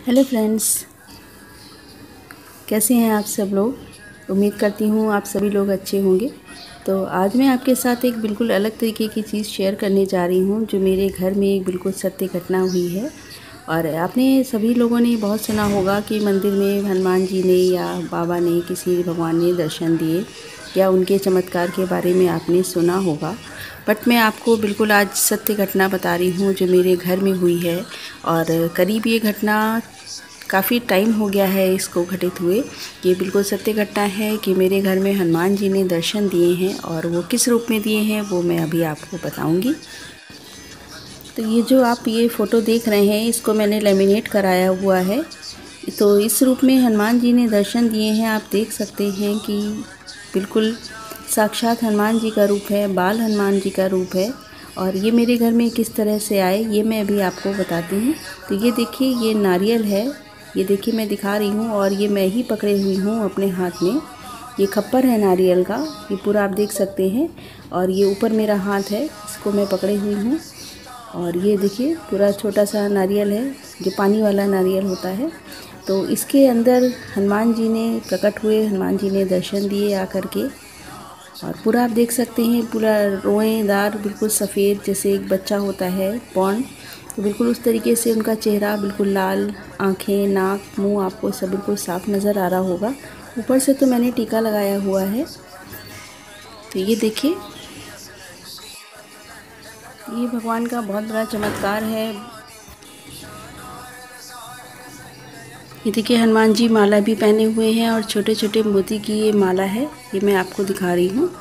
Hello friends, कैसे हैं आप सब लोग। उम्मीद करती हूँ आप सभी लोग अच्छे होंगे। तो आज मैं आपके साथ एक बिल्कुल अलग तरीके की चीज़ शेयर करने जा रही हूँ जो मेरे घर में एक बिल्कुल सत्य घटना हुई है। और आपने सभी लोगों ने बहुत सुना होगा कि मंदिर में हनुमान जी ने या बाबा ने किसी भगवान ने दर्शन दिए या उनके चमत्कार के बारे में आपने सुना होगा। बट मैं आपको बिल्कुल आज सत्य घटना बता रही हूँ जो मेरे घर में हुई है। और करीब ये घटना काफ़ी टाइम हो गया है इसको घटित हुए। ये बिल्कुल सत्य घटना है कि मेरे घर में हनुमान जी ने दर्शन दिए हैं और वो किस रूप में दिए हैं वो मैं अभी आपको बताऊंगी। तो ये जो आप ये फ़ोटो देख रहे हैं इसको मैंने लेमिनेट कराया हुआ है। तो इस रूप में हनुमान जी ने दर्शन दिए हैं। आप देख सकते हैं कि बिल्कुल साक्षात हनुमान जी का रूप है, बाल हनुमान जी का रूप है। और ये मेरे घर में किस तरह से आए ये मैं अभी आपको बताती हूँ। तो ये देखिए, ये नारियल है, ये देखिए मैं दिखा रही हूँ और ये मैं ही पकड़े हुई हूँ अपने हाथ में। ये खप्पर है नारियल का, ये पूरा आप देख सकते हैं। और ये ऊपर मेरा हाथ है, इसको मैं पकड़े हुई हूँ। और ये देखिए पूरा छोटा सा नारियल है जो पानी वाला नारियल होता है। तो इसके अंदर हनुमान जी ने प्रकट हुए, हनुमान जी ने दर्शन दिए आकर के। और पूरा आप देख सकते हैं, पूरा रोएदार बिल्कुल सफ़ेद जैसे एक बच्चा होता है पौंड, तो बिल्कुल उस तरीके से उनका चेहरा, बिल्कुल लाल आँखें, नाक, मुंह आपको सब बिल्कुल साफ नज़र आ रहा होगा। ऊपर से तो मैंने टीका लगाया हुआ है। तो ये देखिए, ये भगवान का बहुत बड़ा चमत्कार है। ये देखिए हनुमान जी माला भी पहने हुए हैं और छोटे छोटे मोती की ये माला है, ये मैं आपको दिखा रही हूँ।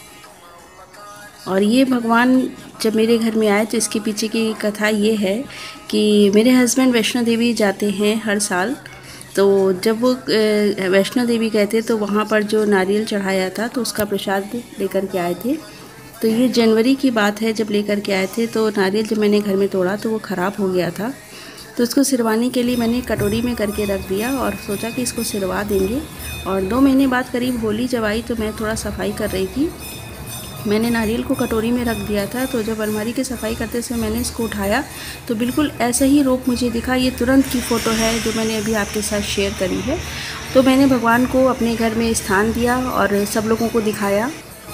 और ये भगवान जब मेरे घर में आए तो इसके पीछे की कथा ये है कि मेरे हस्बैंड वैष्णो देवी जाते हैं हर साल। तो जब वो वैष्णो देवी गए थे तो वहाँ पर जो नारियल चढ़ाया था तो उसका प्रसाद लेकर के आए थे। तो ये जनवरी की बात है, जब लेकर के आए थे तो नारियल जब मैंने घर में तोड़ा तो वो ख़राब हो गया था। तो उसको सिरवाने के लिए मैंने कटोरी में करके रख दिया और सोचा कि इसको सिरवा देंगे। और 2 महीने बाद करीब होली जब आई तो मैं थोड़ा सफाई कर रही थी, मैंने नारियल को कटोरी में रख दिया था। तो जब अलमारी की सफाई करते समय मैंने इसको उठाया तो बिल्कुल ऐसा ही रूप मुझे दिखा। ये तुरंत की फ़ोटो है जो मैंने अभी आपके साथ शेयर करी है। तो मैंने भगवान को अपने घर में स्थान दिया और सब लोगों को दिखाया।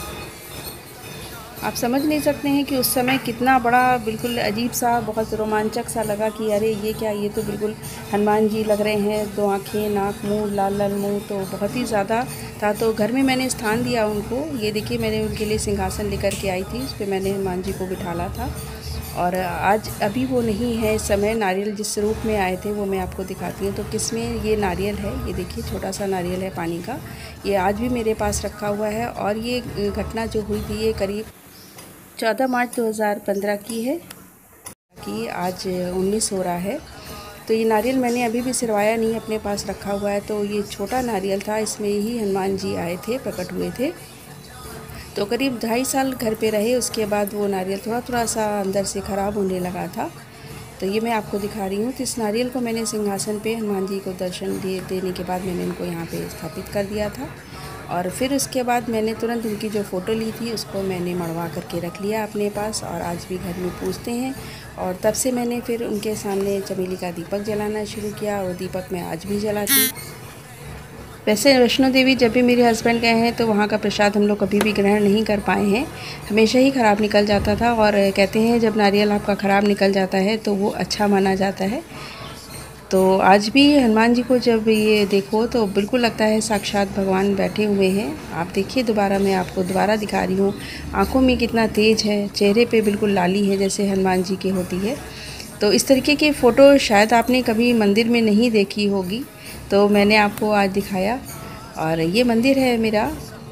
आप समझ नहीं सकते हैं कि उस समय कितना बड़ा, बिल्कुल अजीब सा, बहुत रोमांचक सा लगा कि अरे ये क्या, ये तो बिल्कुल हनुमान जी लग रहे हैं, 2 आँखें, नाक, मुंह, लाल लाल मुंह, तो बहुत ही ज़्यादा था। तो घर में मैंने स्थान दिया उनको। ये देखिए मैंने उनके लिए सिंहासन लेकर के आई थी, उस पर मैंने हनुमान जी को बिठाला था। और आज अभी वो नहीं है इस समय। नारियल जिस रूप में आए थे वो मैं आपको दिखाती हूँ। तो किसमें ये नारियल है, ये देखिए छोटा सा नारियल है पानी का, ये आज भी मेरे पास रखा हुआ है। और ये घटना जो हुई थी ये करीब 14 मार्च 2015 की है, कि आज 19 हो रहा है। तो ये नारियल मैंने अभी भी सिरवाया नहीं, अपने पास रखा हुआ है। तो ये छोटा नारियल था, इसमें ही हनुमान जी आए थे, प्रकट हुए थे। तो करीब 2.5 साल घर पे रहे, उसके बाद वो नारियल थोड़ा थोड़ा सा अंदर से ख़राब होने लगा था। तो ये मैं आपको दिखा रही हूँ। तो इस नारियल को मैंने सिंहासन पे हनुमान जी को दर्शन देने के बाद मैंने इनको यहाँ पे स्थापित कर दिया था। और फिर उसके बाद मैंने तुरंत उनकी जो फ़ोटो ली थी उसको मैंने मढ़वा करके रख लिया अपने पास, और आज भी घर में पूजते हैं। और तब से मैंने फिर उनके सामने चमेली का दीपक जलाना शुरू किया, और दीपक मैं आज भी जलाती। वैसे वैष्णो देवी जब भी मेरे हस्बैंड गए हैं तो वहाँ का प्रसाद हम लोग कभी भी ग्रहण नहीं कर पाए हैं, हमेशा ही ख़राब निकल जाता था। और कहते हैं जब नारियल आपका ख़राब निकल जाता है तो वो अच्छा माना जाता है। तो आज भी हनुमान जी को जब ये देखो तो बिल्कुल लगता है साक्षात भगवान बैठे हुए हैं। आप देखिए, दोबारा मैं आपको दोबारा दिखा रही हूँ। आँखों में कितना तेज है, चेहरे पे बिल्कुल लाली है जैसे हनुमान जी की होती है। तो इस तरीके की फ़ोटो शायद आपने कभी मंदिर में नहीं देखी होगी, तो मैंने आपको आज दिखाया। और ये मंदिर है मेरा।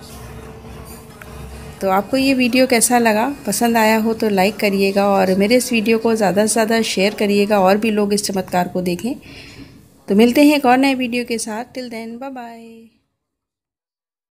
तो आपको ये वीडियो कैसा लगा, पसंद आया हो तो लाइक करिएगा, और मेरे इस वीडियो को ज़्यादा से ज़्यादा शेयर करिएगा और भी लोग इस चमत्कार को देखें। तो मिलते हैं एक और नए वीडियो के साथ। Till then, bye bye.